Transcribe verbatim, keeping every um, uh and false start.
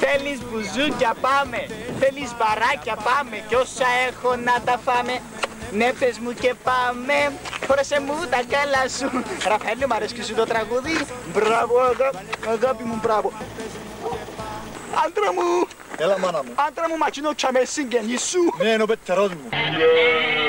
Θέλεις μπουζούκια πάμε, θέλεις μπαράκια πάμε κι όσα έχω να τα φάμε. Ναι πες μου και πάμε, χώρεσε μου τα καλά σου. Ραφαέλη, μ' αρέσει σου το τραγούδι. Μπράβο αγά, αγάπη μου, μπράβο. Άντρα μου, έλα μάνα μου. άντρα μου, μακινό τσάμε συγγενή σου. Ναι, είναι ο πετερός μου.